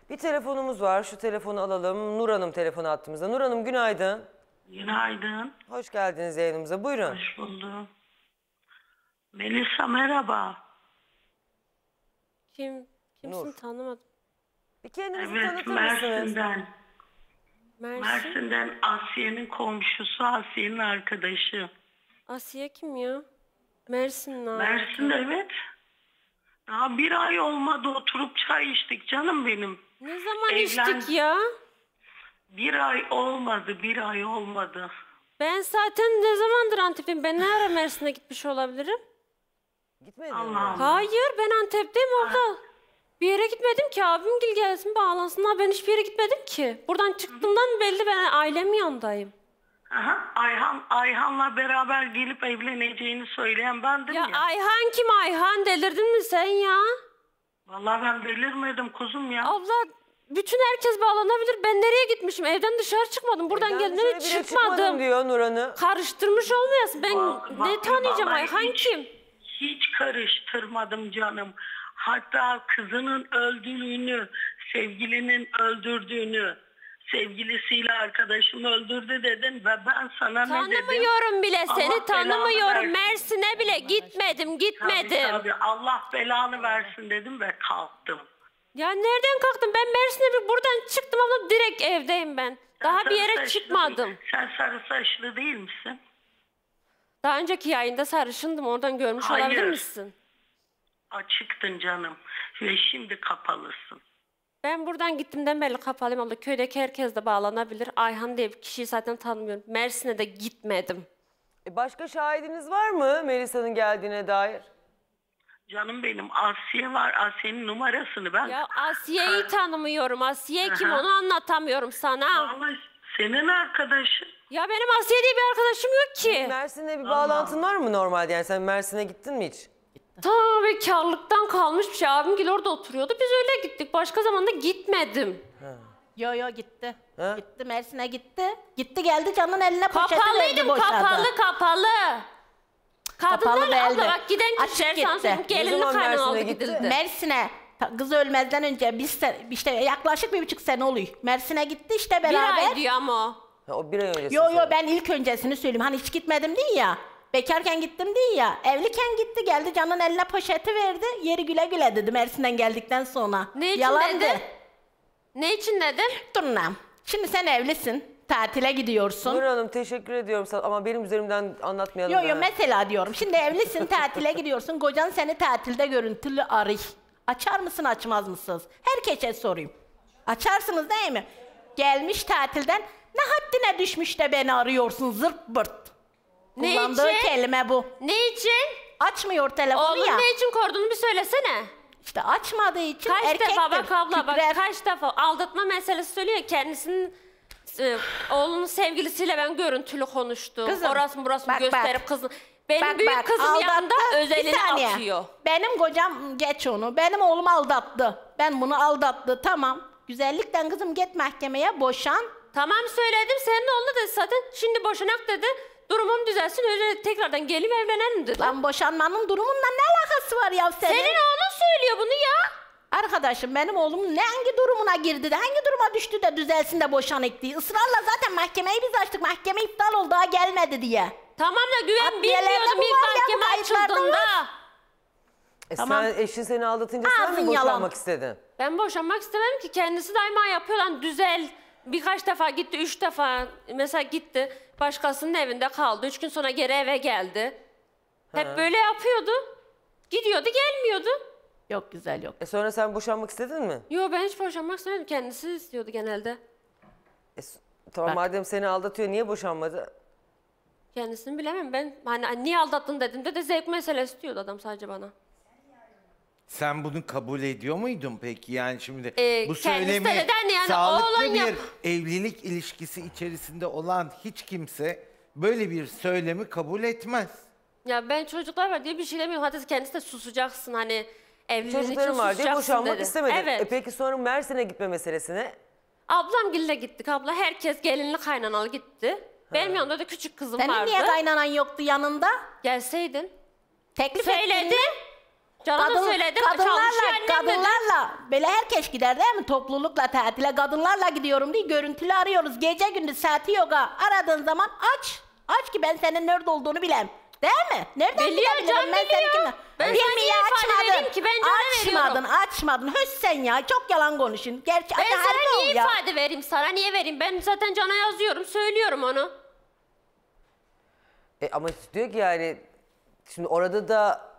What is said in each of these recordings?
Bir telefonumuz var. Şu telefonu alalım. Nur Hanım telefonu attığımızda. Nur Hanım günaydın. Günaydın. Hoş geldiniz yayınımıza. Buyurun. Hoş buldum. Melisa merhaba. Kimsin Nur. tanımadım. Bir kendinizi Evet, tanıtır mısınız? Mersin'den. Mersin. Mersin'den Asiye'nin komşusu, Asiye'nin arkadaşı. Asiye kim ya? Mersin'le. Mersin'de evet. Daha bir ay olmadı oturup çay içtik canım benim. Ne zaman Evlen- içtik ya? Bir ay olmadı. Ben zaten ne zamandır Antep'im? Ben ne ara Mersin'e gitmiş olabilirim? Gitmedin mi? Allah'ım. Hayır, ben Antep'teyim orada. Bir yere gitmedim ki, abimgil gelsin bağlansınlar. Ben hiçbir yere gitmedim ki. Buradan çıktığımdan belli, ben ailemin yanındayım. Aha, Ayhan'la beraber gelip evleneceğini söyleyen bendim ya. Ya Ayhan kim Ayhan? Delirdin mi sen ya? Vallahi ben delirmedim kuzum ya. Abla, bütün herkes bağlanabilir. Ben nereye gitmişim? Evden dışarı çıkmadım. Buradan Evden geldim, dışarı bile çıkmadım diyor Nur Hanım. Karıştırmış olmayasın. Ben Bak, ne tanıyacağım? vallahi Ayhan kim? Hiç karıştırmadım canım. Hatta kızının öldüğünü, sevgilinin öldürdüğünü, sevgilisiyle arkadaşımı öldürdü dedin ve ben sana ne dedim? Tanımıyorum bile seni, Allah belanı tanımıyorum. versin. Mersin'e bile gitmedim. Tabii, Allah belanı versin dedim ve kalktım. Ya nereden kalktım? Ben Mersin'e buradan çıktım ama direkt evdeyim ben. Daha bir yere çıkmadım. Sen sarı saçlı değil misin? Daha önceki yayında sarışındım. Oradan görmüş Hayır. olabilir misin? Açıktın canım ve şimdi kapalısın. Ben buradan gittiğimden beri kapalıyım abla. Köydeki herkes de bağlanabilir. Ayhan diye bir kişiyi zaten tanımıyorum. Mersin'e de gitmedim. Başka şahidiniz var mı Melisa'nın geldiğine dair? Canım benim Asiye var. Asiye'nin numarasını ben... Ya Asiye'yi tanımıyorum. Asiye kim, Aha. onu anlatamıyorum sana. Vallahi senin arkadaşın. Ya benim Asiye diye bir arkadaşım yok ki. Mersin'le bir bağlantın var mı normalde? Yani sen Mersin'e gittin mi hiç? Ta bekarlıktan kalmış bir şey. Abimgil orada oturuyordu. Biz öyle gittik. Başka zamanda gitmedim. Yo gitti. Ha? Gitti Mersin'e gitti. Gitti geldi canın eline poşeti verdi Kapalıydım, boşadı. kapalı. Kadınlar belli. abla bak, giden Açık kişiler sana gitti. söyleyeyim, Ne gelinli zaman kaynan Mersin'e oldu gitti? gidildi. Mersin'e kız ölmezden önce işte yaklaşık 1,5 sene oluyor. Mersin'e gitti işte Bir beraber. ay diyor ama o. Ha, o bir ay öncesi. Yo ben ilk öncesini söyleyeyim. Hani hiç gitmedim değil ya. Bekarken gittim değil ya. Evliyken gitti geldi canın eline poşeti verdi. Yeri güle güle dedi Mersin'den geldikten sonra. Ne için Yalandı. dedi? Ne için dedin? Dur lan. Şimdi sen evlisin. Tatile gidiyorsun. Nur Hanım teşekkür ediyorum sana ama benim üzerimden anlatmayalım. Yo mesela diyorum. Şimdi evlisin, tatile gidiyorsun. Kocan seni tatilde görüntülü arıyor. Açar mısın, açmaz mısınız? Herkese sorayım. Açarsınız değil mi? Gelmiş tatilden, ne haddine düşmüş de beni arıyorsun zırt pırt. Ne Kullandığı için? kelime bu. Ne için? Açmıyor telefonu Oğlum ya. ne için korduğunu bir söylesene. İşte açmadığı için Kaç erkektir. defa bak abla bak, Kübrer. kaç defa aldatma meselesi söylüyor. Kendisinin oğlunun sevgilisiyle ben görüntülü konuştum. Kızım, Orası burası bak, gösterip bak. kızın. Benim büyük kızım aldattı. yanında Bir özelini saniye. atıyor. Benim kocam geç onu. Benim oğlum aldattı. Ben bunu aldattı. Tamam. Güzellikten kızım git mahkemeye boşan. Tamam söyledim, senin oğlunu dedi zaten. Şimdi boşanak dedi. Durumum düzelsin, öyle tekrardan gelip evlenelim dedi. Lan boşanmanın durumunla ne alakası var ya senin? Senin oğlun söylüyor bunu ya. Arkadaşım benim oğlum hangi durumuna girdi de hangi duruma düştü de düzelsin de boşanık diye. Israrla zaten mahkemeyi biz açtık. Mahkeme iptal oldu daha gelmedi diye. Tamam da güven Adliyelerde bilmiyordum bu ilk var ya, bu mahkeme kayıtlarda açıldığında. var. Sen eşin seni aldatınca sen Ağzın mi yalan. boşanmak istedin? Ben boşanmak istemem ki, kendisi daima yapıyor lan, düzel. Birkaç defa gitti, 3 defa mesela gitti. Başkasının evinde kaldı. 3 gün sonra geri eve geldi. Hep böyle yapıyordu. Gidiyordu, gelmiyordu. Yok güzel yok. Sonra sen boşanmak istedin mi? Yo, ben hiç boşanmak istemedim. Kendisi istiyordu genelde. Tamam Bak. madem seni aldatıyor niye boşanmadı? Kendisini bilemem ben. Hani niye aldattın dediğimde de zevk meselesi diyordu adam sadece bana. Sen bunu kabul ediyor muydun peki? Yani şimdi bu kendisi de söylemi neden yani sağlıklı oğlan bir yap- evlilik ilişkisi içerisinde olan hiç kimse böyle bir söylemi kabul etmez. Ya ben çocuklar var diye bir şey demiyorum. Hatta kendisi de susacaksın hani, evliliğin için Çocuklarım var diye susacaksın boşanmak dedi. istemedin. Evet. Peki sonra Mersin'e gitme meselesine? Ablamgille gittik abla. Herkes gelinli kaynanalı gitti. Benim yanımda da küçük kızım Senin vardı. niye kaynanan yoktu yanında? Gelseydin. Teklif ettin mi? Söyledim. Cana da söyledim. Çalışıyor annem dedi. Kadınlarla böyle herkes gider değil mi? Toplulukla tatile. Kadınlarla gidiyorum diye görüntülü arıyoruz. Gece gündüz saati yok ha. Aradığın zaman aç. Aç ki ben senin nerede olduğunu bilem. Değil mi? Nereden Biliyor, bilebilirim Can ben biliyor. seni kimle? Ben Bir sana niye miye ifade vereyim ki? Ben Can'a veriyorum. Açmadın. Höz sen ya. Çok yalan konuşun. Gerçi Ben hadi harbi sana ol niye ya. ifade vereyim sana? Niye vereyim? Ben zaten Can'a yazıyorum. Söylüyorum onu. Ama diyor ki yani şimdi orada da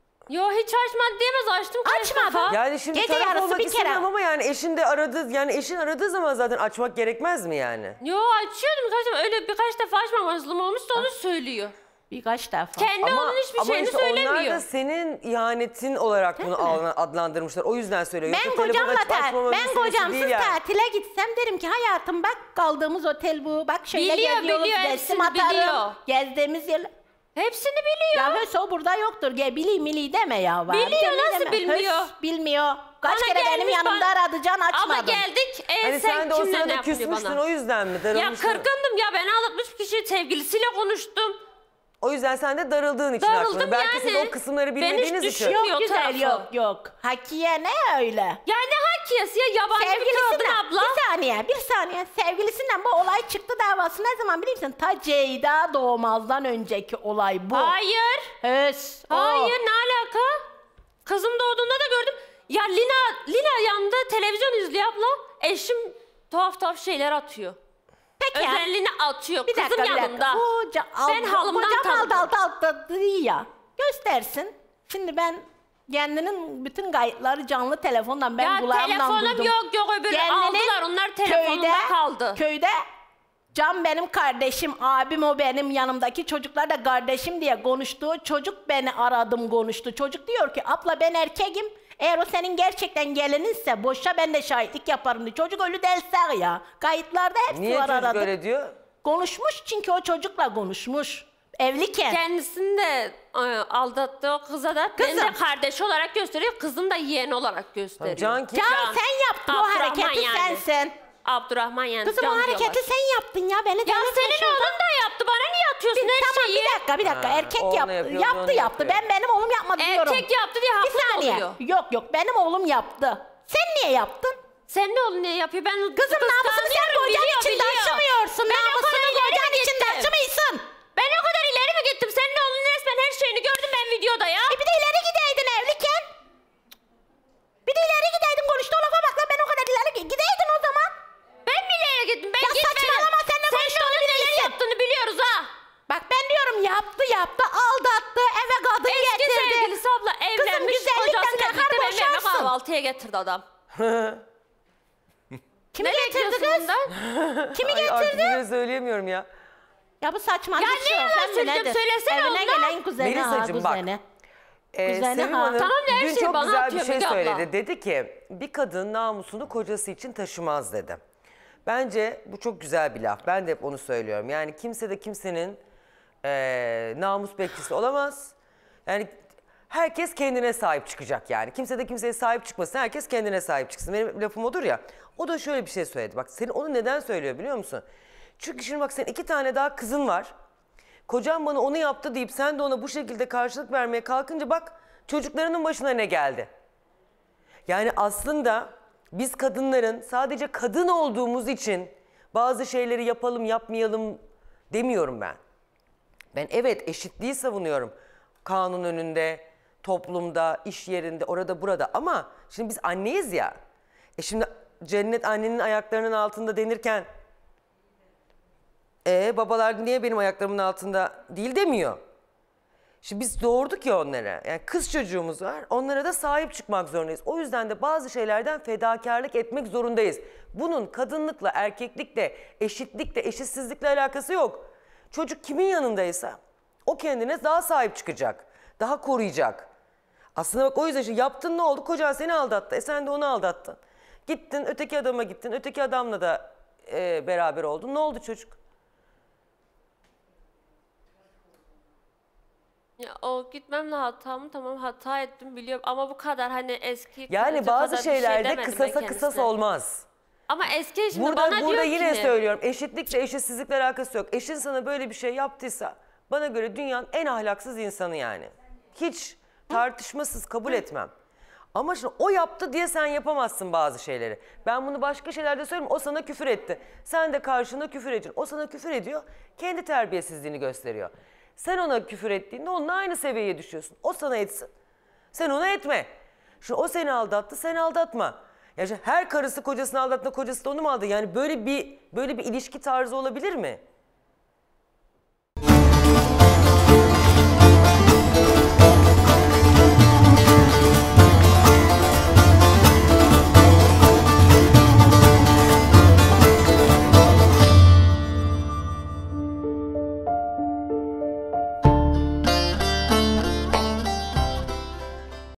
Yo hiç açmadı diyemez. Açtım kaç Açmadı. defa. yani şimdi Gece taraf yarısı olmak bir kere. istemem ama yani eşin de aradı, yani eşin aradığı zaman zaten açmak gerekmez mi yani? Yo açıyordum kaç defa. Öyle birkaç defa açmamazlığım olmuştu onu söylüyor. Birkaç defa. Kendi onun hiçbir şeyini işte onlar söylemiyor. da senin ihanetin olarak bunu adlandırmışlar. O yüzden söylüyor. Ben Yoksa telefon açıp açmama ben meselesi kocamsız değil yani. tatile gitsem derim ki hayatım bak kaldığımız otel bu. Bak şöyle Biliyor, geziyoruz. biliyor, Resim hepsini atarım. biliyor. Gezdiğimiz yer. Hepsini biliyor. Ya Hös o burada yoktur. Gel bili deme ya. Var. Biliyor, Deme, nasıl deme. bilmiyor? Hös bilmiyor. Kaç Bana kere benim gelmiş yanımda bana- aradı Can açmadın. Abla geldik. Hani Sen sen de o kimle ne sırada yapıyor küsmüştün bana? o yüzden mi? Ya Darılmıştın. kırgındım ya. Beni aldatmış kişi sevgilisiyle konuştum. O yüzden sen de darıldığın için Darıldım açmadın. Belki siz yani. o kısımları Ben hiç bilmediğiniz için. düşünmüyorum. Yok güzel tarafı. yok. Hakiye ne öyle? Ya ne hakiyesi ya? Yabancı bir kadın Sevgilisinden abla. bir saniye sevgilisinden bu olay çıktı davası ne zaman biliyor musun? Ta Ceyda doğmazdan önceki olay bu. Hayır. Hös. o. Hayır ne alaka? Kızım doğduğunda da gördüm. Ya Lina yanında televizyon izliyor abla. Eşim tuhaf şeyler atıyor. Peki ya. Özelliğini atıyor. Bir dakika, Kızım bir yanımda. dakika. Ben halımdan kocam tanıdım. aldı ya. Göstersin. Şimdi ben kendinin bütün kayıtları canlı telefondan ben Ya kulağımdan telefonum duydum. yok öbürü Kendinin aldılar. Onlar telefonumda kaldı. Köyde Can benim kardeşim, abim o benim yanımdaki çocuklar da kardeşim diye konuştuğu çocuk beni aradım konuştu. Çocuk diyor ki abla ben erkeğim. Eğer o senin gerçekten gelininse boşa ben de şahitlik yaparım diye. Çocuk ölü delse ya. Kayıtlarda hepsi Niye var çocuk aradı. öyle diyor? Konuşmuş çünkü o çocukla konuşmuş. Evliyken. Kendisini de aldattığı o kıza da beni Kızım. de kardeş olarak gösteriyor. Kızım da yeğen olarak gösteriyor. Can kim? Can sen yaptın o Abdurrahman hareketi yani. sensin. Abdurrahman yani. Kızım o Can hareketi diyorlar. sen yaptın ya. Beni Ya delirtme senin şurada. oğlun da yaptı. Bana niye atıyorsun her Tamam şeyi? bir dakika. Erkek oğluna yaptı. yapıyor, Yaptı oğluna yaptı. yapıyor. Benim oğlum yapmadı diyorum. Erkek yaptı diye Bir haklı saniye. oluyor. Yok benim oğlum yaptı. Sen niye yaptın? Sen ne oğlun ne yapıyor? Ben Kızım namusunu sen kocan için taşımıyorsun. Ben o kadar Namusunu ileri kocan mi için gittim? taşımıyorsun. Ben o kadar ileri mi gittim? Senin oğlunun resmen her şeyini gördüm ben videoda ya. Bir de ileri gideydin evliyken. Bir de ileri gideydin konuştuğu lafa bak lan ben o kadar ileri gideydin o zaman. Ben mi ileri gittim? Ben Ya gitmedim. saçmalama, sen ne Senin konuştuğunu oğlun neler bilirsin. yaptığını biliyoruz ha. Bak ben diyorum yaptı aldattı eve kadın Eski getirdi. sevgilisi abla evlenmiş güzellikten kocasıyla takar birlikte benim evime boşarsın. kahvaltıya getirdi adam. Kimi Ne getirdi bekliyorsun kız? bundan? Kimi Ay, artık getirdi? yine söyleyemiyorum ya. Ya bu saçmalık Ya şu. ne yalan Sen mi söyleyeceğim? nedir? Söylesene Evine ondan. gelen kuzeni Melisacığım, bak. kuzeni. Kuzeni Sevim ha. Hanım Tamam da her dün şeyi çok bana güzel bir atıyor şey Müge abla. söyledi. Dedi ki bir kadın namusunu kocası için taşımaz dedi. Bence bu çok güzel bir laf. Ben de hep onu söylüyorum. Yani kimse de kimsenin namus bekçisi olamaz. Yani herkes kendine sahip çıkacak yani. Kimse de kimseye sahip çıkmasın. Herkes kendine sahip çıksın. Benim lafım odur ya. O da şöyle bir şey söyledi. Bak senin onu neden söylüyor biliyor musun? Çünkü şimdi bak senin 2 tane daha kızın var. Kocan bana onu yaptı deyip sen de ona bu şekilde karşılık vermeye kalkınca bak çocuklarının başına ne geldi. Yani aslında biz kadınların sadece kadın olduğumuz için bazı şeyleri yapalım yapmayalım demiyorum ben. Ben evet eşitliği savunuyorum. Kanun önünde, toplumda, iş yerinde, orada burada ama şimdi biz anneyiz ya. Şimdi cennet annenin ayaklarının altında denirken babalar niye benim ayaklarımın altında değil demiyor. Şimdi biz doğurduk ya onlara. Yani kız çocuğumuz var. Onlara da sahip çıkmak zorundayız. O yüzden de bazı şeylerden fedakarlık etmek zorundayız. Bunun kadınlıkla, erkeklikle, eşitlikle, eşitsizlikle alakası yok. Çocuk kimin yanındaysa o kendine daha sahip çıkacak. Daha koruyacak. Aslında bak o yüzden işte yaptın ne oldu? Kocan seni aldattı. Sen de onu aldattın. Gittin öteki adama gittin. Öteki adamla da beraber oldun. Ne oldu çocuk? Ya o gitmemle hatamı tamam hata ettim biliyorum ama bu kadar hani eski Yani karıcı bazı kadar bir şey şeylerde demedim ben kısasa kısas kendisine. olmaz. Ama eski eşim de Burada bana diyor yine ki söylüyorum eşitlikle eşitsizlikle alakası yok. Eşin sana böyle bir şey yaptıysa bana göre dünyanın en ahlaksız insanı yani. Hiç tartışmasız kabul etmem. Ama şimdi o yaptı diye sen yapamazsın bazı şeyleri. Ben bunu başka şeylerde söyleyeyim. O sana küfür etti. Sen de karşında küfür ediyorsun. O sana küfür ediyor. Kendi terbiyesizliğini gösteriyor. Sen ona küfür ettiğinde onunla aynı seviyeye düşüyorsun. O sana etsin. Sen ona etme. Şimdi o seni aldattı, sen aldatma. Yani her karısı kocasını aldattı, kocası da onu mu aldı? Yani böyle bir ilişki tarzı olabilir mi?